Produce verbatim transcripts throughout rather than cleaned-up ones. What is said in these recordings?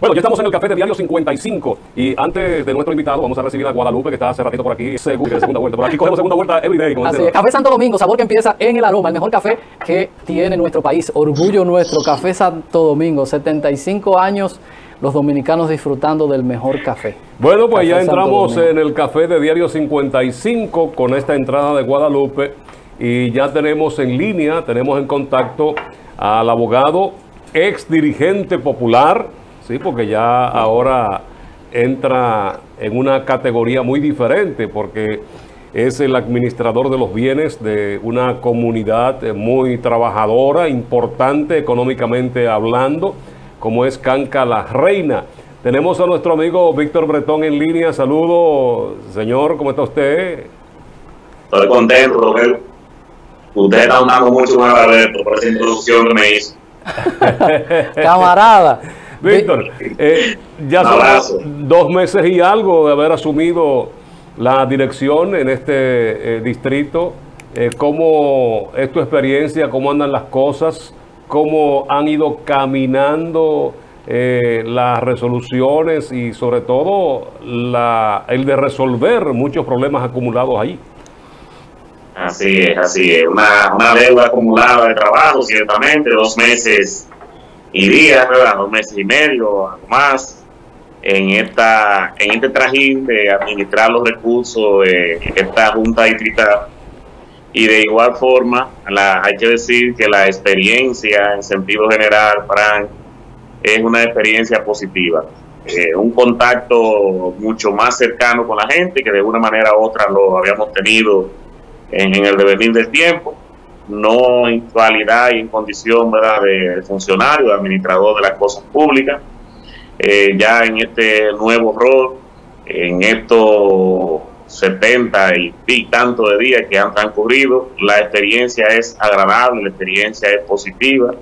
Bueno, ya estamos en el café de Diario cincuenta y cinco y antes de nuestro invitado vamos a recibir a Guadalupe, que está hace ratito por aquí, segunda, segunda vuelta. Por aquí cogemos segunda vuelta everyday. Así es. Café Santo Domingo, sabor que empieza en el aroma, el mejor café que tiene nuestro país, orgullo nuestro, Café Santo Domingo, setenta y cinco años, los dominicanos disfrutando del mejor café. Bueno, pues Café ya Santo entramos Domingo. en el café de Diario cincuenta y cinco con esta entrada de Guadalupe y ya tenemos en línea, tenemos en contacto al abogado, ex dirigente popular, sí, porque ya ahora entra en una categoría muy diferente porque es el administrador de los bienes de una comunidad muy trabajadora, importante económicamente hablando, como es Canca la Reina. Tenemos a nuestro amigo Víctor Bretón en línea. Saludos, señor, ¿cómo está usted? Estoy contento, Rogelio. Usted está dando mucho más a ver por esa introducción que me hizo. Camarada. Víctor, eh, ya son dos meses y algo de haber asumido la dirección en este eh, distrito. Eh, ¿Cómo es tu experiencia? ¿Cómo andan las cosas? ¿Cómo han ido caminando eh, las resoluciones y sobre todo la, el de resolver muchos problemas acumulados ahí? Así es, así es. Una, una deuda acumulada de trabajo, ciertamente, dos meses y días, ¿verdad? Dos meses y medio, algo más, en esta en este trajín de administrar los recursos de esta Junta Distrital. Y de igual forma, la, hay que decir que la experiencia en sentido general, Frank, es una experiencia positiva. Eh, un contacto mucho más cercano con la gente, que de una manera u otra lo habíamos tenido en, en el devenir del tiempo, no en calidad y en condición, ¿verdad?, de funcionario, de administrador de las cosas públicas. Eh, ya en este nuevo rol, en estos setenta y, y tanto de días que han transcurrido, la experiencia es agradable, la experiencia es positiva.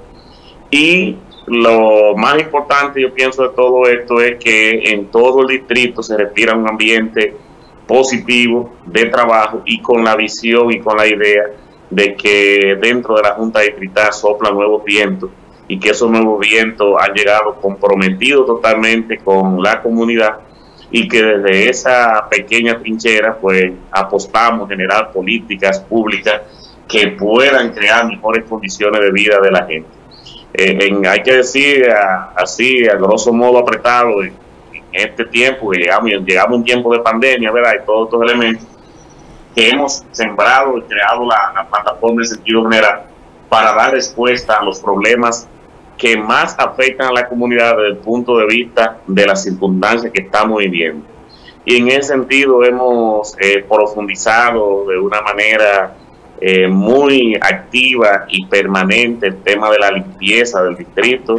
Y lo más importante, yo pienso, de todo esto es que en todo el distrito se respira un ambiente positivo de trabajo y con la visión y con la idea de que dentro de la Junta Distrital soplan nuevos vientos y que esos nuevos vientos han llegado comprometidos totalmente con la comunidad y que desde esa pequeña trinchera pues apostamos a generar políticas públicas que puedan crear mejores condiciones de vida de la gente. Eh, en, hay que decir a, así, a grosso modo apretado, en, en este tiempo, que llegamos, llegamos a un tiempo de pandemia, ¿verdad?, y todos estos elementos, que hemos sembrado y creado la, la plataforma en sentido general para dar respuesta a los problemas que más afectan a la comunidad desde el punto de vista de las circunstancias que estamos viviendo. Y en ese sentido hemos eh, profundizado de una manera eh, muy activa y permanente el tema de la limpieza del distrito.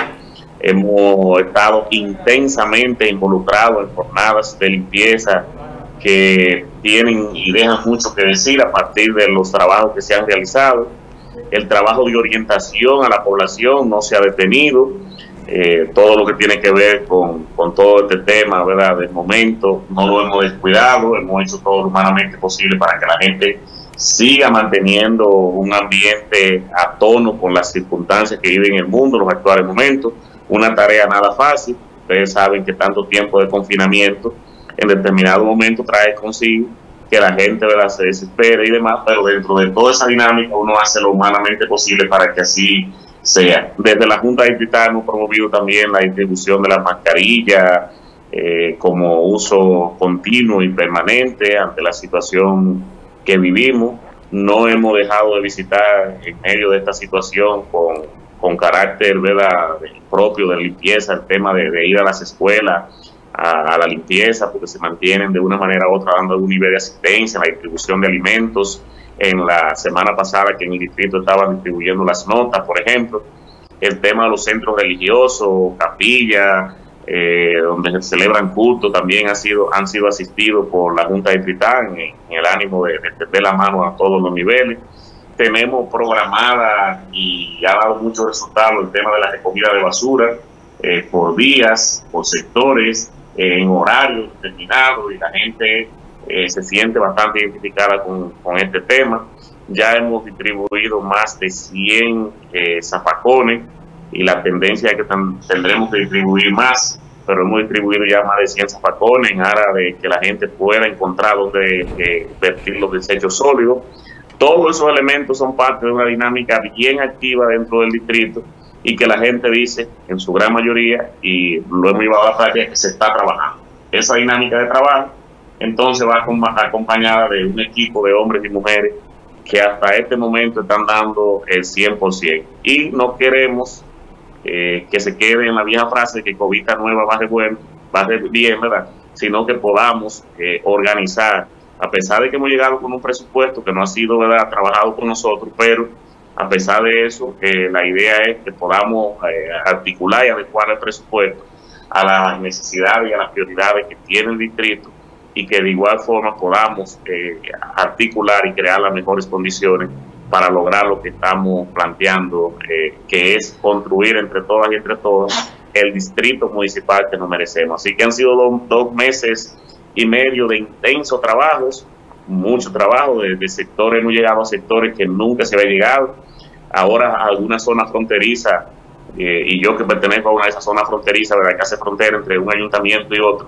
Hemos estado intensamente involucrados en jornadas de limpieza que tienen y dejan mucho que decir a partir de los trabajos que se han realizado. El trabajo de orientación a la población no se ha detenido. Eh, todo lo que tiene que ver con, con todo este tema, ¿verdad?, del momento, no lo hemos descuidado, hemos hecho todo lo humanamente posible para que la gente siga manteniendo un ambiente a tono con las circunstancias que vive en el mundo en los actuales momentos. Una tarea nada fácil. Ustedes saben que tanto tiempo de confinamiento en determinado momento trae consigo que la gente, ¿verdad?, se desespere y demás, pero dentro de toda esa dinámica uno hace lo humanamente posible para que así sea. Desde la Junta Distrital hemos promovido también la distribución de las mascarillas eh, como uso continuo y permanente ante la situación que vivimos. No hemos dejado de visitar en medio de esta situación con, con carácter, ¿verdad?, propio de limpieza, el tema de, de ir a las escuelas a, a la limpieza, porque se mantienen de una manera u otra dando algún nivel de asistencia, la distribución de alimentos. En la semana pasada que en el distrito estaban distribuyendo las notas, por ejemplo, el tema de los centros religiosos, capillas, eh, donde se celebran cultos, también han sido, han sido asistidos por la Junta Distrital en, en el ánimo de, de tender la mano a todos los niveles. Tenemos programada y ha dado muchos resultados el tema de la recogida de basura eh, por días, por sectores, eh, en horarios determinados, y la gente eh, se siente bastante identificada con, con este tema. Ya hemos distribuido más de cien eh, zafacones y la tendencia es que tendremos que distribuir más pero hemos distribuido ya más de cien zafacones en aras de que la gente pueda encontrar donde eh, vertir los desechos sólidos. Todos esos elementos son parte de una dinámica bien activa dentro del distrito y que la gente dice, en su gran mayoría, y lo hemos llevado a la práctica, que se está trabajando. Esa dinámica de trabajo, entonces, va acompañada de un equipo de hombres y mujeres que hasta este momento están dando el cien por ciento. Y no queremos eh, que se quede en la vieja frase de que cobija nueva va de, buen, va de bien, ¿verdad? Sino que podamos eh, organizar, a pesar de que hemos llegado con un presupuesto que no ha sido, ¿verdad?, trabajado con nosotros, pero a pesar de eso, eh, la idea es que podamos eh, articular y adecuar el presupuesto a las necesidades y a las prioridades que tiene el distrito, y que de igual forma podamos eh, articular y crear las mejores condiciones para lograr lo que estamos planteando, eh, que es construir entre todas y entre todos el distrito municipal que nos merecemos. Así que han sido do, dos meses y medio de intensos trabajos, mucho trabajo, de, de sectores, hemos llegado a sectores que nunca se había llegado, ahora a alguna zona fronteriza, eh, y yo que pertenezco a una de esas zonas fronterizas, ¿verdad?, que hace frontera entre un ayuntamiento y otro.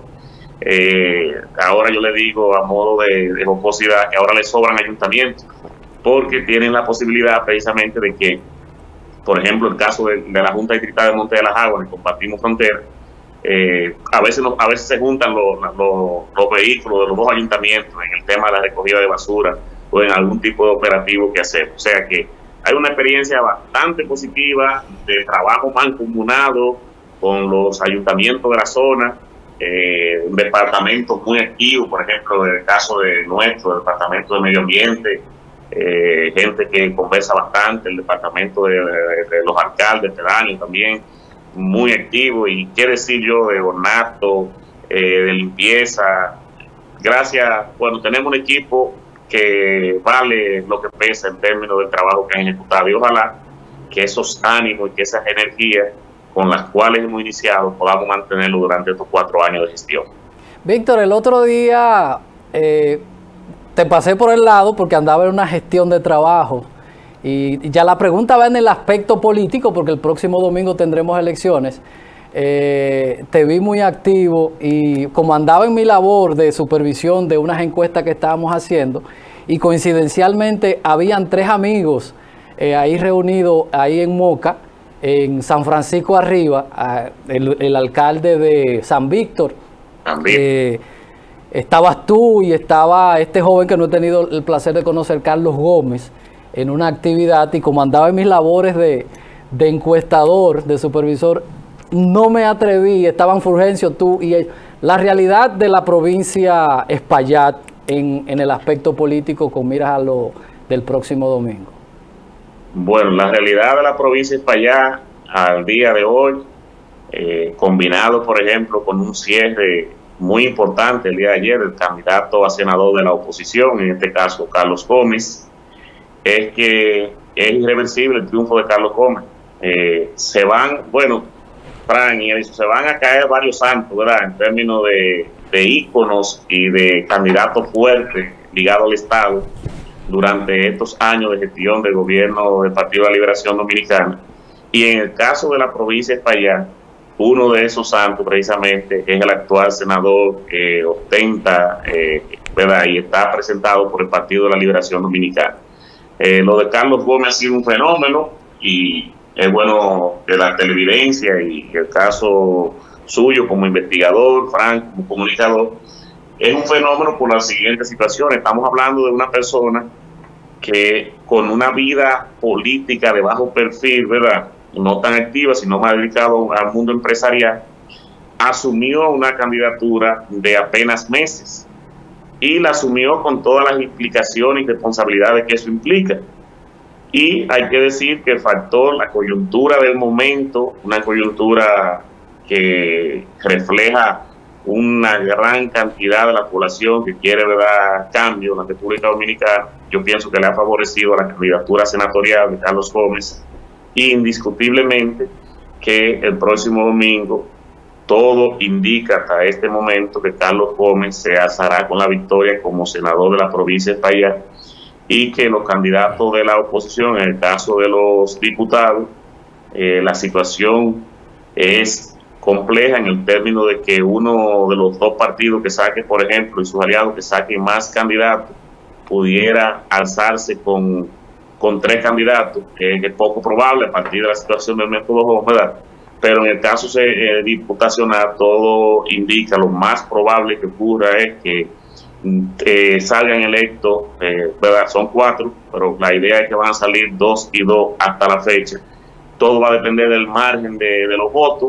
Eh, ahora yo le digo a modo de, de jocosidad que ahora le sobran ayuntamientos porque tienen la posibilidad precisamente de que, por ejemplo, el caso de, de la Junta Distrital de Monte de las Aguas, que compartimos frontera, eh, a veces no, a veces se juntan los, los, los vehículos de los dos ayuntamientos en el tema de la recogida de basura o en algún tipo de operativo que hacemos. O sea que hay una experiencia bastante positiva de trabajo mancomunado con los ayuntamientos de la zona. Eh, un departamento muy activo, por ejemplo, en el caso de nuestro departamento de medio ambiente, eh, gente que conversa bastante, el departamento de, de, de los alcaldes pedáneos también muy activo, y qué decir yo de ornato, eh, de limpieza. Gracias, bueno, tenemos un equipo que vale lo que pesa en términos del trabajo que han ejecutado, y ojalá que esos ánimos y que esas energías con las cuales hemos iniciado podamos mantenerlo durante estos cuatro años de gestión. Víctor, el otro día eh, te pasé por el lado porque andaba en una gestión de trabajo, y ya la pregunta va en el aspecto político porque el próximo domingo tendremos elecciones. Eh, te vi muy activo y como andaba en mi labor de supervisión de unas encuestas que estábamos haciendo, y coincidencialmente habían tres amigos eh, ahí reunidos ahí en Moca, en San Francisco Arriba, el, el alcalde de San Víctor, eh, estabas tú y estaba este joven que no he tenido el placer de conocer, Carlos Gómez, en una actividad, y como andaba en mis labores de, de encuestador, de supervisor, no me atreví, estaban Fulgencio, tú y ellos. La realidad de la provincia Espaillat en, en el aspecto político con miras a lo del próximo domingo. Bueno, la realidad de la provincia de Espaillat al día de hoy, eh, combinado, por ejemplo, con un cierre muy importante el día de ayer del candidato a senador de la oposición, en este caso Carlos Gómez, es que es irreversible el triunfo de Carlos Gómez. Eh, se van, bueno, Fran y eso, se van a caer varios santos, ¿verdad?, en términos de, de íconos y de candidatos fuertes ligados al Estado durante estos años de gestión del gobierno del Partido de la Liberación Dominicana. Y en el caso de la provincia de Espaillat, uno de esos santos precisamente es el actual senador que ostenta, eh, ¿verdad?, y está presentado por el Partido de la Liberación Dominicana. Eh, lo de Carlos Gómez ha sido un fenómeno, y es bueno que la televidencia y el caso suyo como investigador, Frank como comunicador, es un fenómeno por la siguiente situación. Estamos hablando de una persona que con una vida política de bajo perfil, ¿verdad?, no tan activa, sino más dedicado al mundo empresarial, asumió una candidatura de apenas meses y la asumió con todas las implicaciones y responsabilidades que eso implica. Y hay que decir que faltó la coyuntura del momento, una coyuntura que refleja una gran cantidad de la población que quiere ver cambio en la República Dominicana. Yo pienso que le ha favorecido la candidatura senatorial de Carlos Gómez, y indiscutiblemente que el próximo domingo todo indica hasta este momento que Carlos Gómez se alzará con la victoria como senador de la provincia de Espaillat, y que los candidatos de la oposición, en el caso de los diputados, eh, la situación es compleja en el término de que uno de los dos partidos que saque, por ejemplo, y sus aliados que saquen más candidatos, pudiera alzarse con, con tres candidatos, que es poco probable a partir de la situación del método Home, ¿verdad? Pero en el caso eh, diputacional todo indica, lo más probable que ocurra es que eh, salgan electos, eh, ¿verdad? Son cuatro, pero la idea es que van a salir dos y dos hasta la fecha. Todo va a depender del margen de, de los votos,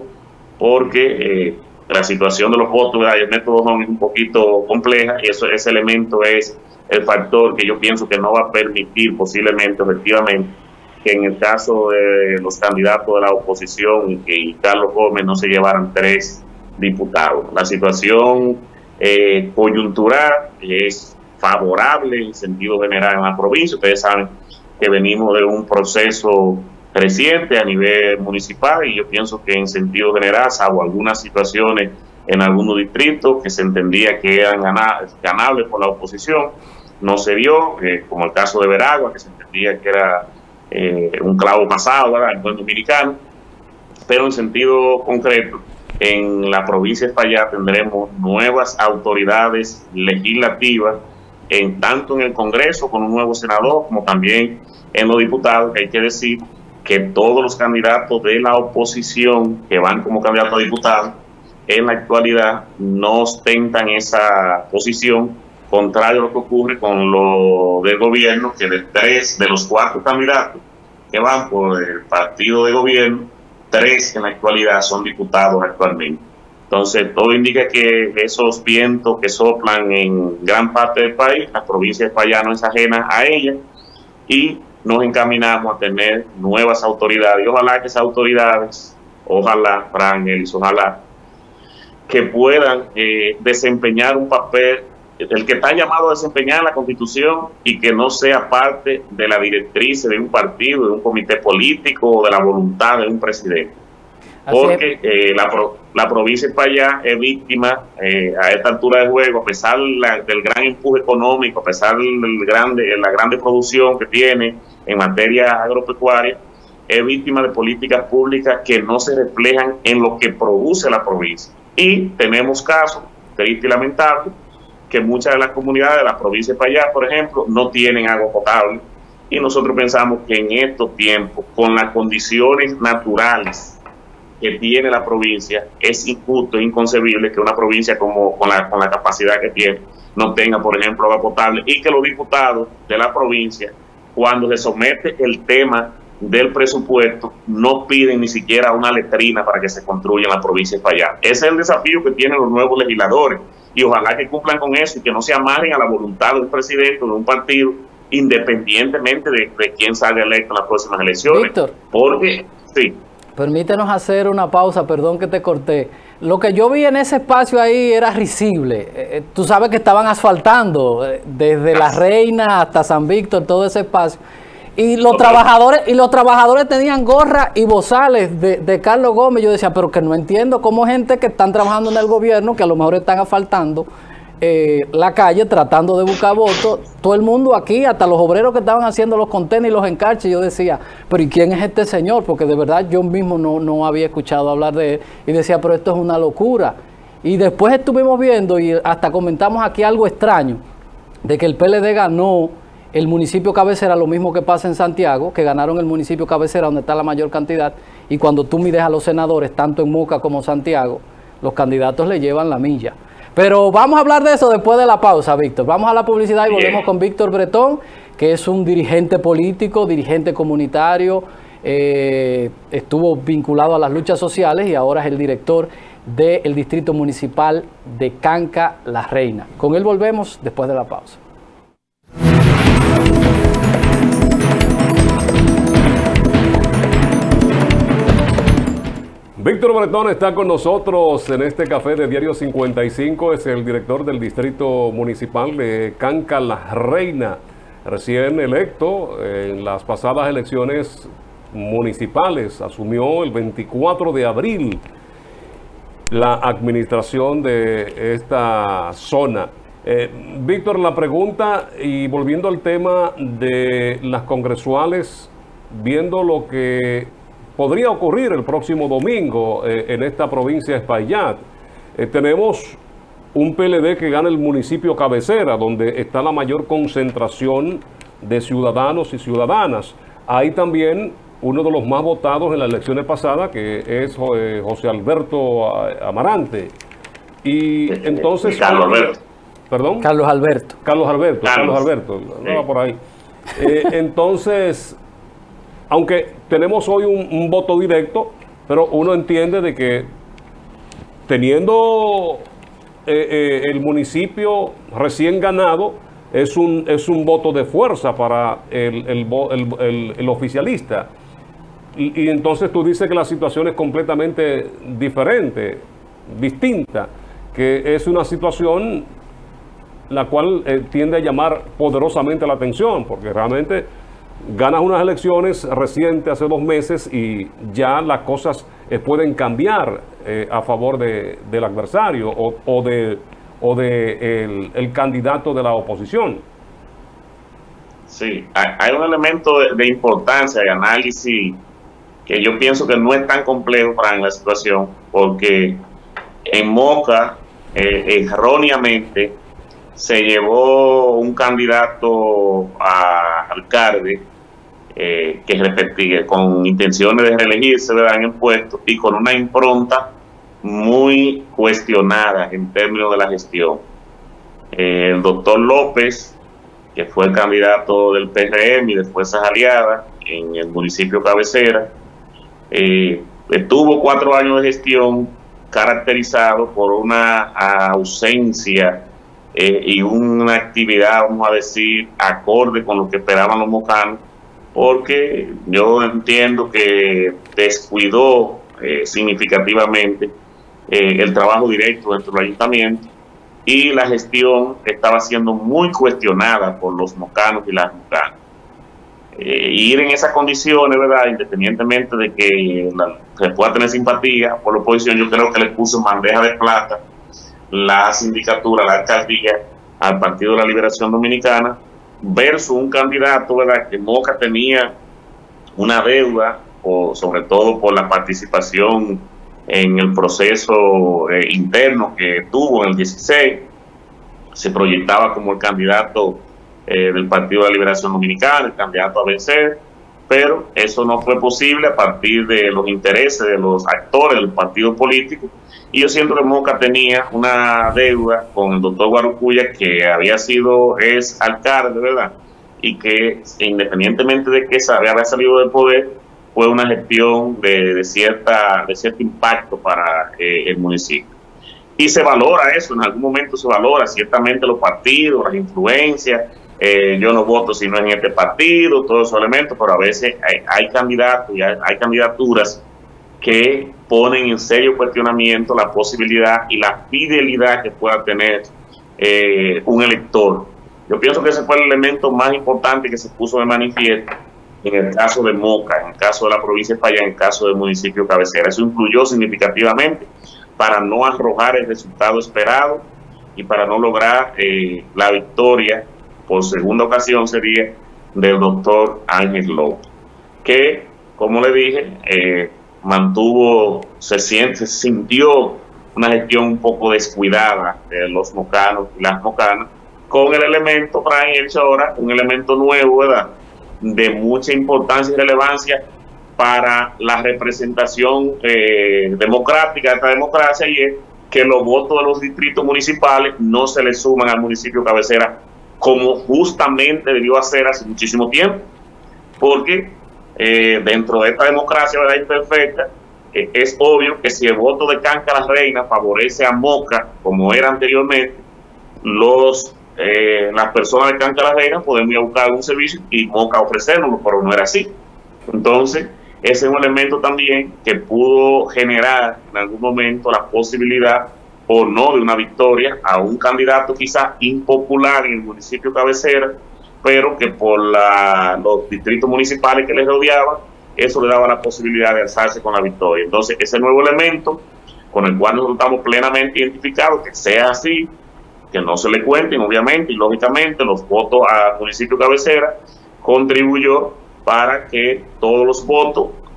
porque eh, la situación de los votos, ¿verdad? El método Home es un poquito compleja y eso, ese elemento es el factor que yo pienso que no va a permitir posiblemente, efectivamente, que en el caso de los candidatos de la oposición y Carlos Gómez no se llevaran tres diputados. La situación eh, coyuntural es favorable en sentido general en la provincia. Ustedes saben que venimos de un proceso creciente a nivel municipal y yo pienso que en sentido general, salvo algunas situaciones en algunos distritos que se entendía que eran ganables por la oposición, no se dio, eh, como el caso de Veragua, que se entendía que era eh, un clavo pasado, ¿verdad?, el buen dominicano, pero en sentido concreto, en la provincia de Espaillat tendremos nuevas autoridades legislativas, en tanto en el Congreso con un nuevo senador, como también en los diputados, que hay que decir que todos los candidatos de la oposición que van como candidatos a diputados, en la actualidad no ostentan esa posición, contrario a lo que ocurre con lo del gobierno, que de tres de los cuatro candidatos que van por el partido de gobierno, tres en la actualidad son diputados actualmente. Entonces, todo indica que esos vientos que soplan en gran parte del país, la provincia de Espaillat no es ajena a ella, y nos encaminamos a tener nuevas autoridades. Y ojalá que esas autoridades, ojalá, Frangel, ojalá, que puedan eh, desempeñar un papel, el que está llamado a desempeñar en la Constitución, y que no sea parte de la directriz de un partido, de un comité político o de la voluntad de un presidente. Porque eh, la, pro, la provincia de Espaillat es víctima eh, a esta altura de juego, a pesar la, del gran empuje económico, a pesar del grande, la grande producción que tiene en materia agropecuaria, es víctima de políticas públicas que no se reflejan en lo que produce la provincia. Y tenemos casos, triste y lamentable, que muchas de las comunidades de la provincia de Espaillat, por ejemplo, no tienen agua potable, y nosotros pensamos que en estos tiempos, con las condiciones naturales que tiene la provincia, es injusto e inconcebible que una provincia como con la, con la capacidad que tiene no tenga, por ejemplo, agua potable, y que los diputados de la provincia, cuando se somete el tema del presupuesto, no piden ni siquiera una letrina para que se construya en la provincia de Espaillat. Ese es el desafío que tienen los nuevos legisladores, y ojalá que cumplan con eso y que no se amarren a la voluntad del presidente o de un partido, independientemente de, de quién salga electo en las próximas elecciones. Víctor, porque, sí. Permítenos hacer una pausa, perdón que te corté. Lo que yo vi en ese espacio ahí era risible. Eh, tú sabes que estaban asfaltando eh, desde La Reina hasta San Víctor, todo ese espacio. Y los trabajadores y los trabajadores tenían gorras y bozales de, de Carlos Gómez. Yo decía, pero que no entiendo cómo gente que están trabajando en el gobierno, que a lo mejor están asfaltando eh, la calle, tratando de buscar votos, todo el mundo aquí, hasta los obreros que estaban haciendo los contenedores y los encarches. Yo decía, pero ¿y quién es este señor? Porque de verdad yo mismo no, no había escuchado hablar de él, y decía, pero esto es una locura. Y después estuvimos viendo y hasta comentamos aquí algo extraño, de que el P L D ganó el municipio cabecera, lo mismo que pasa en Santiago, que ganaron el municipio cabecera donde está la mayor cantidad, y cuando tú mides a los senadores, tanto en Moca como Santiago, los candidatos le llevan la milla. Pero vamos a hablar de eso después de la pausa, Víctor. Vamos a la publicidad y volvemos con Víctor Bretón, que es un dirigente político, dirigente comunitario, eh, estuvo vinculado a las luchas sociales y ahora es el director del Distrito Municipal de Canca La Reina. Con él volvemos después de la pausa. Víctor Bretón está con nosotros en este café de Diario cincuenta y cinco, es el director del Distrito Municipal de Canca La Reina, recién electo en las pasadas elecciones municipales, asumió el veinticuatro de abril la administración de esta zona. Eh, Víctor, la pregunta, y volviendo al tema de las congresuales, viendo lo que podría ocurrir el próximo domingo eh, en esta provincia de Espaillat. Eh, tenemos un P L D que gana el municipio cabecera, donde está la mayor concentración de ciudadanos y ciudadanas. Hay también uno de los más votados en las elecciones pasadas, que es eh, José Alberto Amarante. Y entonces... Carlos Alberto. ¿Perdón? Carlos Alberto. Carlos Alberto, Carlos, Carlos Alberto, no va sí. por ahí. Eh, entonces, aunque tenemos hoy un, un voto directo, pero uno entiende de que teniendo eh, eh, el municipio recién ganado, es un, es un voto de fuerza para el, el, el, el, el oficialista. Y, y entonces tú dices que la situación es completamente diferente, distinta, que es una situación la cual eh, tiende a llamar poderosamente la atención, porque realmente ganas unas elecciones recientes hace dos meses y ya las cosas eh, pueden cambiar eh, a favor de, del adversario o, o de, o de el, el candidato de la oposición. Sí, hay, hay un elemento de, de importancia de análisis que yo pienso que no es tan complejo para la situación, porque en Moca eh, erróneamente se llevó un candidato a alcalde eh, que repetía, con intenciones de reelegirse, ¿verdad?, en el puesto y con una impronta muy cuestionada en términos de la gestión. Eh, el doctor López, que fue el candidato del P R M y después a aliada en el municipio cabecera, eh, tuvo cuatro años de gestión caracterizado por una ausencia Eh, y una actividad, vamos a decir, acorde con lo que esperaban los mocanos, porque yo entiendo que descuidó eh, significativamente eh, el trabajo directo dentro del ayuntamiento y la gestión estaba siendo muy cuestionada por los mocanos y las mocanas. Eh, ir en esas condiciones, ¿verdad?, independientemente de que la, se pueda tener simpatía por la oposición, yo creo que le puso en bandeja de plata la sindicatura, la alcaldía, al Partido de la Liberación Dominicana, versus un candidato, ¿verdad?, que Moca tenía una deuda, o sobre todo por la participación en el proceso eh, interno que tuvo en el dieciséis, se proyectaba como el candidato eh, del Partido de la Liberación Dominicana, el candidato a vencer, pero eso no fue posible a partir de los intereses de los actores del partido político. Y yo siento que Moca tenía una deuda con el doctor Guarocuya, que había sido, es alcalde, ¿verdad?, y que independientemente de que había salido del poder, fue una gestión de, de, cierta, de cierto impacto para eh, el municipio. Y se valora eso, en algún momento se valora ciertamente los partidos, las influencias, eh, yo no voto si no es en este partido, todos esos elementos, pero a veces hay, hay candidatos y hay, hay candidaturas que ponen en serio cuestionamiento la posibilidad y la fidelidad que pueda tener eh, un elector. Yo pienso que ese fue el elemento más importante que se puso de manifiesto en el caso de Moca, en el caso de la provincia de Espaillat, en el caso del municipio cabecera. Eso influyó significativamente para no arrojar el resultado esperado y para no lograr eh, la victoria por segunda ocasión sería del doctor Ángel López, que, como le dije, eh, mantuvo, se, siente, se sintió una gestión un poco descuidada de los mocanos y las mocanas, con el elemento, Brian Elche, ahora, un elemento nuevo, ¿verdad?, de mucha importancia y relevancia para la representación eh, democrática de esta democracia, y es que los votos de los distritos municipales no se le suman al municipio cabecera como justamente debió hacer hace muchísimo tiempo, porque eh, dentro de esta democracia, ¿verdad?, imperfecta, eh, es obvio que si el voto de Canca la Reina favorece a Moca, como era anteriormente, los eh, las personas de Canca la Reina podemos ir a buscar un servicio y Moca ofrecérnoslo, pero no era así. Entonces, ese es un elemento también que pudo generar en algún momento la posibilidad o no de una victoria a un candidato quizás impopular en el municipio cabecera, pero que por la, los distritos municipales que les rodeaban, eso le daba la posibilidad de alzarse con la victoria. Entonces, ese nuevo elemento con el cual nosotros estamos plenamente identificados, que sea así, que no se le cuenten, obviamente, y lógicamente, los votos al municipio cabecera, contribuyó para que todos los votos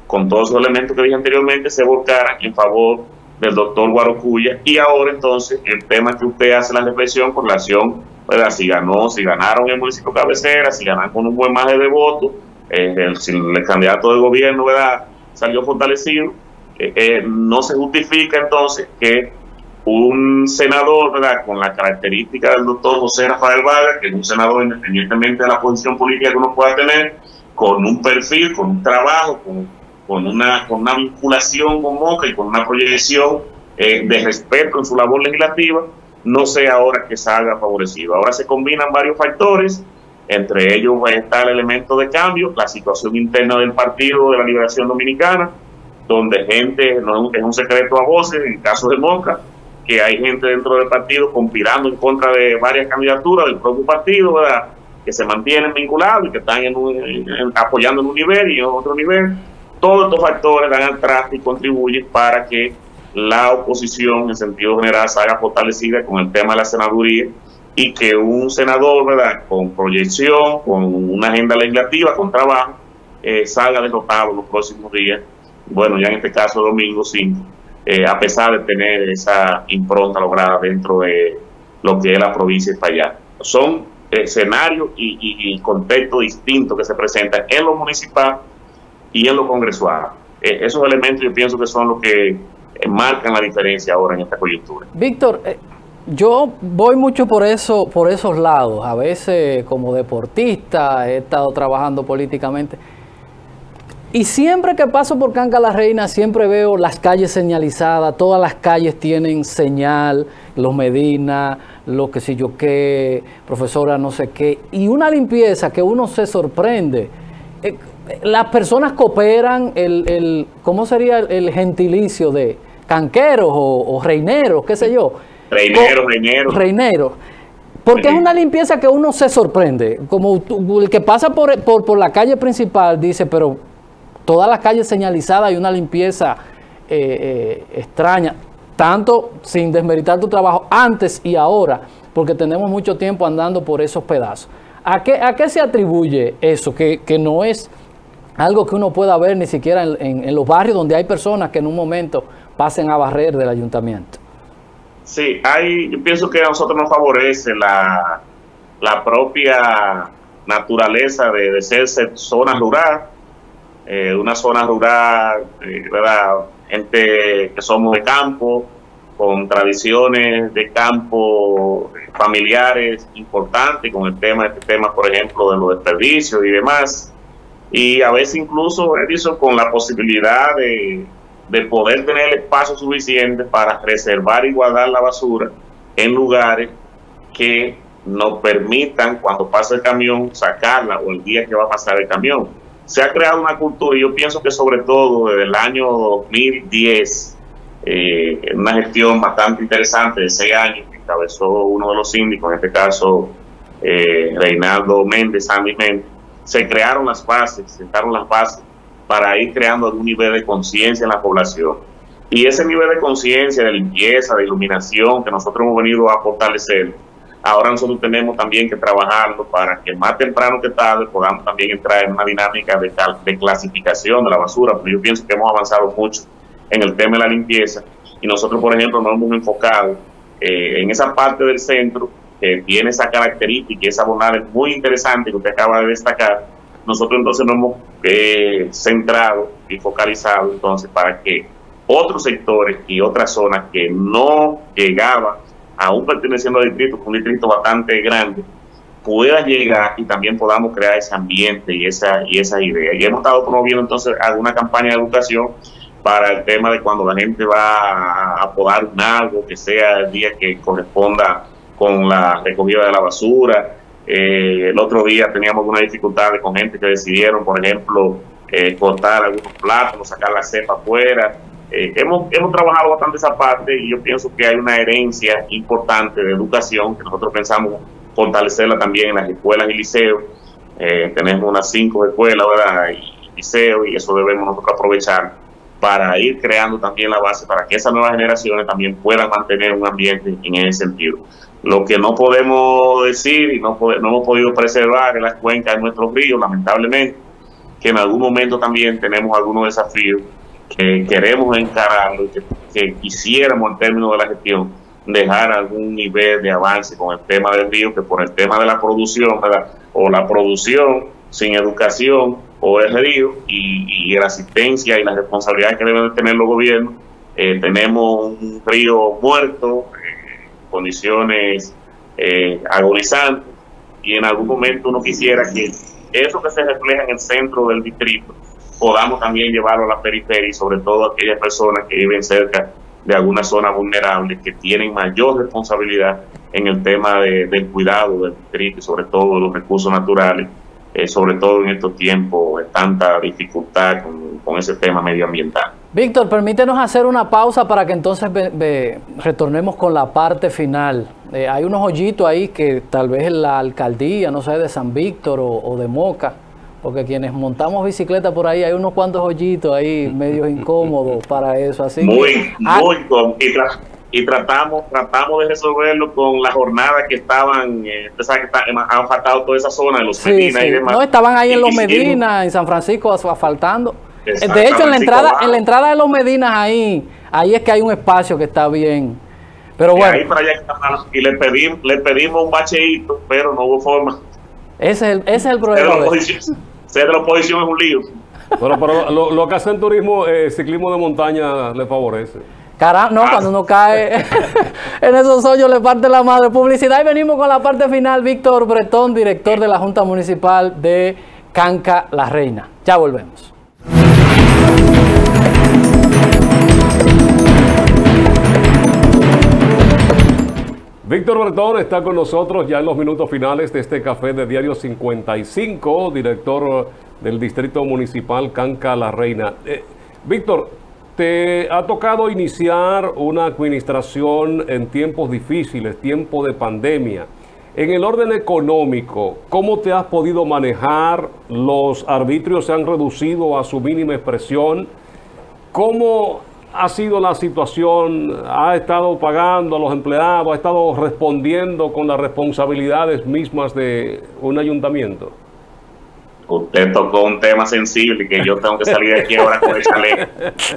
con todos los elementos que dije anteriormente, se volcaran en favor del doctor Guarocuya. Y ahora entonces el tema que usted hace la reflexión con relación, ¿verdad? Si ganó, si ganaron el municipio cabecera, si ganaron con un buen margen de votos, eh, el, si el candidato de gobierno, ¿verdad?, salió fortalecido, eh, eh, no se justifica entonces que un senador, ¿verdad?, con la característica del doctor José Rafael Vargas, que es un senador independientemente de la posición política que uno pueda tener, con un perfil, con un trabajo, con, con, una, con una vinculación con Moca y con una proyección eh, de respeto en su labor legislativa, no sea ahora que salga favorecido. Ahora se combinan varios factores, entre ellos está el elemento de cambio, la situación interna del Partido de la Liberación Dominicana, donde gente, no es un secreto a voces, en el caso de Moca, que hay gente dentro del partido conspirando en contra de varias candidaturas del propio partido, ¿verdad?, que se mantienen vinculados y que están en un, en, apoyando en un nivel y en otro nivel. Todos estos factores dan al traste y contribuyen para que la oposición en sentido general salga fortalecida con el tema de la senaduría y que un senador, ¿verdad?, con proyección, con una agenda legislativa, con trabajo, eh, salga derrotado los próximos días, bueno, ya en este caso domingo cinco, eh, a pesar de tener esa impronta lograda dentro de lo que es la provincia de Espaillat. Son escenarios y, y, y contextos distintos que se presentan en lo municipal y en lo congresual. Eh, esos elementos yo pienso que son los que eh, marcan la diferencia ahora en esta coyuntura. Víctor, eh, yo voy mucho por eso, por esos lados. A veces como deportista he estado trabajando políticamente. Y siempre que paso por Canca la Reina, siempre veo las calles señalizadas, todas las calles tienen señal, los Medina, los que sé yo qué, profesora no sé qué, y una limpieza que uno se sorprende. Eh, las personas cooperan, el, el, ¿cómo sería el, el gentilicio de canqueros o, o reineros, qué sé yo? Reineros, reineros. Reineros. Porque es una limpieza que uno se sorprende. Como el que pasa por, por, por la calle principal dice, pero todas las calles señalizadas y una limpieza eh, eh, extraña, tanto sin desmeritar tu trabajo antes y ahora, porque tenemos mucho tiempo andando por esos pedazos. ¿A qué, a qué se atribuye eso? Que, que no es algo que uno pueda ver ni siquiera en, en, en los barrios donde hay personas que en un momento pasen a barrer del ayuntamiento. Sí, hay, yo pienso que a nosotros nos favorece la, la propia naturaleza de, de ser, ser zona rural. Eh, una zona rural, eh, ¿verdad?, gente que somos de campo, con tradiciones de campo familiares importantes, con el tema, este tema, por ejemplo, de los desperdicios y demás, y a veces incluso, Edison, con la posibilidad de, de poder tener el espacio suficiente para reservar y guardar la basura en lugares que nos permitan, cuando pase el camión, sacarla, o el día que va a pasar el camión. Se ha creado una cultura, y yo pienso que sobre todo desde el año dos mil diez, eh, una gestión bastante interesante de seis años, que encabezó uno de los síndicos, en este caso eh, Reinaldo Méndez, Sandy Méndez, se crearon las bases, se sentaron las bases para ir creando un nivel de conciencia en la población. Y ese nivel de conciencia, de limpieza, de iluminación que nosotros hemos venido a fortalecer, ahora nosotros tenemos también que trabajarlo para que más temprano que tarde podamos también entrar en una dinámica de, de clasificación de la basura, porque yo pienso que hemos avanzado mucho en el tema de la limpieza, y nosotros, por ejemplo, nos hemos enfocado eh, en esa parte del centro que tiene esa característica y esa bondad muy interesante que usted acaba de destacar. Nosotros entonces nos hemos eh, centrado y focalizado entonces para que otros sectores y otras zonas que no llegaban, aún perteneciendo al distrito, un distrito bastante grande, pueda llegar y también podamos crear ese ambiente y esa, y esa idea. Y hemos estado promoviendo entonces alguna campaña de educación para el tema de cuando la gente va a podar un árbol, que sea el día que corresponda con la recogida de la basura. Eh, el otro día teníamos una dificultad con gente que decidieron, por ejemplo, eh, cortar algunos plátanos, sacar la cepa afuera. Eh, hemos, hemos trabajado bastante esa parte, y yo pienso que hay una herencia importante de educación que nosotros pensamos fortalecerla también en las escuelas y liceos. Eh, tenemos unas cinco escuelas, ¿verdad?, y liceos, y eso debemos nosotros aprovechar para ir creando también la base para que esas nuevas generaciones también puedan mantener un ambiente en ese sentido. Lo que no podemos decir y no, pode, no hemos podido preservar en las cuencas de nuestros ríos, lamentablemente, que en algún momento también tenemos algunos desafíos que queremos encararlo y que, que quisiéramos en términos de la gestión dejar algún nivel de avance con el tema del río, que por el tema de la producción, ¿verdad? O la producción sin educación o el río y, y la asistencia y la responsabilidad que deben de tener los gobiernos, eh, tenemos un río muerto, eh, condiciones eh, agonizantes, y en algún momento uno quisiera que eso que se refleja en el centro del distrito podamos también llevarlo a la periferia y sobre todo a aquellas personas que viven cerca de alguna zona vulnerable, que tienen mayor responsabilidad en el tema de, del cuidado del distrito y sobre todo de los recursos naturales, eh, sobre todo en estos tiempos de tanta dificultad con, con ese tema medioambiental. Víctor, permítenos hacer una pausa para que entonces ve, ve, retornemos con la parte final. Eh, hay unos hoyitos ahí que tal vez en la alcaldía, no sé, de San Víctor o, o de Moca, porque quienes montamos bicicleta por ahí, hay unos cuantos hoyitos ahí medio incómodos para eso. Así muy, que, muy, ah, y, tra y tratamos tratamos de resolverlo con la jornada que estaban, eh, usted sabe que está, han faltado toda esa zona de los sí, Medina sí. y demás. No, estaban ahí en los Medina, en San Francisco, asfaltando. Exacto. De hecho, en la entrada en la entrada de los Medinas, ahí ahí es que hay un espacio que está bien. Pero bueno. Y, ahí para allá, y le pedimos, le pedimos un bacheíto, pero no hubo forma. Ese es el, ese es el problema. Ser de la oposición es un lío. Pero, pero lo, lo que hace en turismo, eh, ciclismo de montaña le favorece. Caramba, no, ah. cuando uno cae en esos hoyos le parte la madre. Publicidad y venimos con la parte final. Víctor Bretón, director de la Junta Municipal de Canca La Reina. Ya volvemos. Víctor Bretón está con nosotros ya en los minutos finales de este café de Diario cincuenta y cinco, director del Distrito Municipal Canca La Reina. Eh, Víctor, te ha tocado iniciar una administración en tiempos difíciles, tiempo de pandemia. En el orden económico, ¿cómo te has podido manejar? Los arbitrios se han reducido a su mínima expresión. ¿Cómo ha sido la situación? ¿Ha estado pagando a los empleados? ¿Ha estado respondiendo con las responsabilidades mismas de un ayuntamiento? Usted tocó un tema sensible que yo tengo que salir de aquí ahora con el chaleco.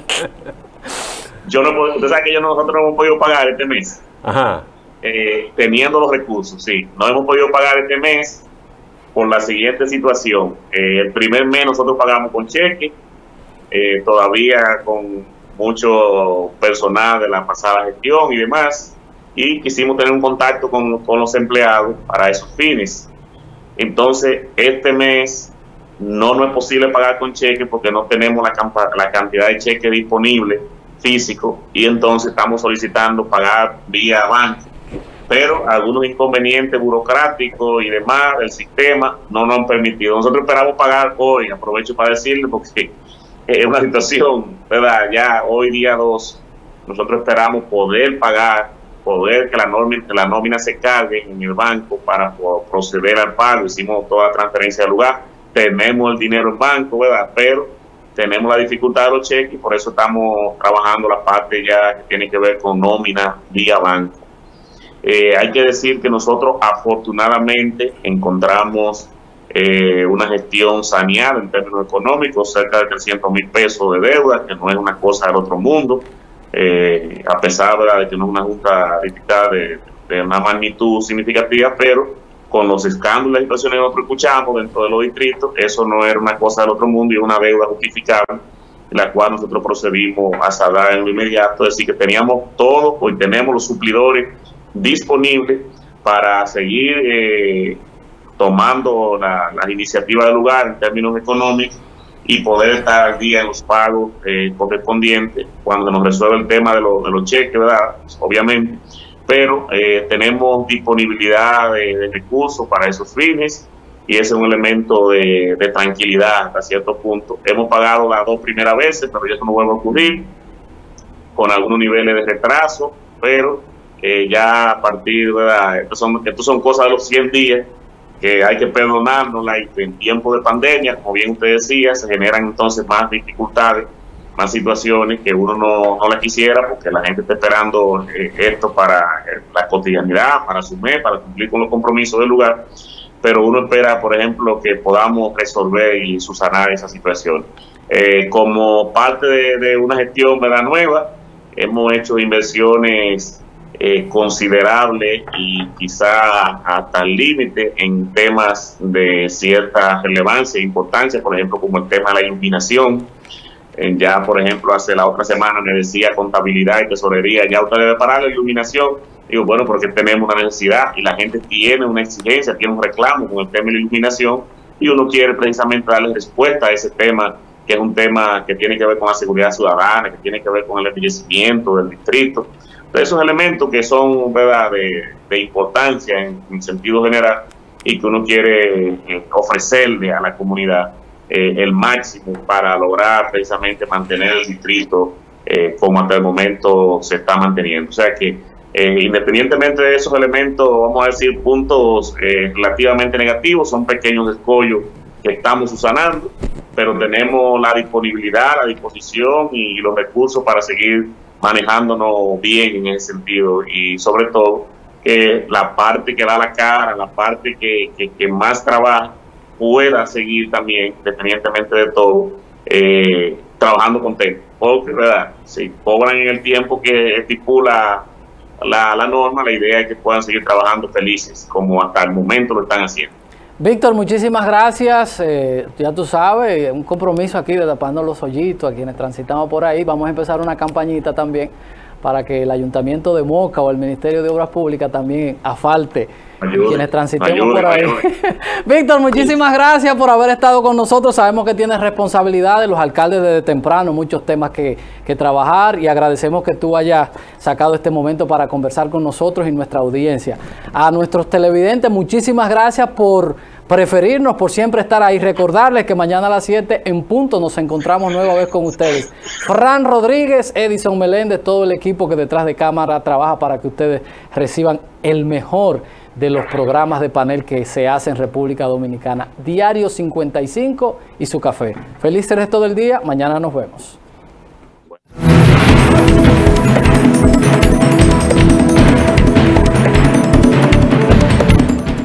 Yo no puedo, usted sabe que yo, nosotros no hemos podido pagar este mes. Ajá. Eh, teniendo los recursos, sí. No hemos podido pagar este mes por la siguiente situación. Eh, el primer mes nosotros pagamos con cheque, eh, todavía con mucho personal de la pasada gestión y demás, y quisimos tener un contacto con, con los empleados para esos fines. Entonces, este mes no nos es posible pagar con cheque porque no tenemos la, la cantidad de cheques disponible físico, y entonces estamos solicitando pagar vía banco, pero algunos inconvenientes burocráticos y demás del sistema no nos han permitido. Nosotros esperamos pagar hoy, aprovecho para decirle porque es una situación, ¿verdad? Ya hoy día dos, nosotros esperamos poder pagar, poder que la nómina, que la nómina se cargue en el banco para proceder al pago. Hicimos toda la transferencia del lugar, tenemos el dinero en banco, ¿verdad? Pero tenemos la dificultad de los cheques y por eso estamos trabajando la parte ya que tiene que ver con nómina vía banco. Eh, hay que decir que nosotros afortunadamente encontramos eh, una gestión saneada en términos económicos, cerca de trescientos mil pesos de deuda, que no es una cosa del otro mundo, eh, a pesar, ¿verdad?, de que no es una junta de, de una magnitud significativa, pero con los escándalos y las situaciones que nosotros escuchamos dentro de los distritos, eso no era una cosa del otro mundo y una deuda justificable, la cual nosotros procedimos a saldar en lo inmediato. Es decir, que teníamos todo, hoy tenemos los suplidores disponibles para seguir eh, tomando la, las iniciativas del lugar en términos económicos y poder estar al día en los pagos eh, correspondientes cuando nos resuelve el tema de, lo, de los cheques, ¿verdad? Pues, obviamente, pero eh, tenemos disponibilidad de, de recursos para esos fines y ese es un elemento de, de tranquilidad hasta cierto punto. Hemos pagado las dos primeras veces, pero ya eso no vuelve a ocurrir, con algunos niveles de retraso, pero eh, ya a partir, ¿verdad? Estos son, estos son cosas de los cien días que hay que perdonárnosla, y en tiempo de pandemia, como bien usted decía, se generan entonces más dificultades, más situaciones que uno no, no la quisiera, porque la gente está esperando eh, esto para eh, la cotidianidad, para su mes, para cumplir con los compromisos del lugar, pero uno espera, por ejemplo, que podamos resolver y subsanar esa situación. Eh, como parte de, de una gestión, ¿verdad?, nueva, hemos hecho inversiones eh, considerables y quizá hasta el límite en temas de cierta relevancia e importancia, por ejemplo, como el tema de la iluminación. Eh, ya, por ejemplo, hace la otra semana me decía contabilidad y tesorería, ya usted debe parar la iluminación. Digo, bueno, porque tenemos una necesidad y la gente tiene una exigencia, tiene un reclamo con el tema de la iluminación y uno quiere precisamente darle respuesta a ese tema, que es un tema que tiene que ver con la seguridad ciudadana, que tiene que ver con el embellecimiento del distrito. Entonces, esos elementos que son, ¿verdad?, de, de importancia en, en sentido general y que uno quiere eh, ofrecerle a la comunidad eh, el máximo para lograr precisamente mantener el distrito eh, como hasta el momento se está manteniendo. O sea que eh, independientemente de esos elementos, vamos a decir, puntos eh, relativamente negativos, son pequeños escollos que estamos subsanando, pero tenemos la disponibilidad, la disposición y los recursos para seguir manejándonos bien en ese sentido, y sobre todo que la parte que da la cara, la parte que, que, que más trabaja, pueda seguir también, independientemente de todo, eh, trabajando contento, porque, ¿verdad?, si cobran en el tiempo que estipula la, la norma, la idea es que puedan seguir trabajando felices, como hasta el momento lo están haciendo. Víctor, muchísimas gracias. Eh, ya tú sabes, un compromiso aquí de tapando los hoyitos a quienes transitamos por ahí. Vamos a empezar una campañita también para que el Ayuntamiento de Moca o el Ministerio de Obras Públicas también asfalte ayude, quienes transitemos ayude, por ahí. Víctor, muchísimas gracias por haber estado con nosotros. Sabemos que tienes responsabilidades, los alcaldes desde temprano, muchos temas que, que trabajar, y agradecemos que tú hayas sacado este momento para conversar con nosotros y nuestra audiencia. A nuestros televidentes, muchísimas gracias por preferirnos, por siempre estar ahí. Recordarles que mañana a las siete en punto nos encontramos nueva vez con ustedes. Fran Rodríguez, Edison Meléndez, todo el equipo que detrás de cámara trabaja para que ustedes reciban el mejor de los programas de panel que se hacen en República Dominicana. Diario cincuenta y cinco y su café. Feliz resto del día. Mañana nos vemos.